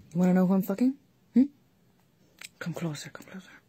You wanna know who I'm fucking? Hmm? Come closer, come closer.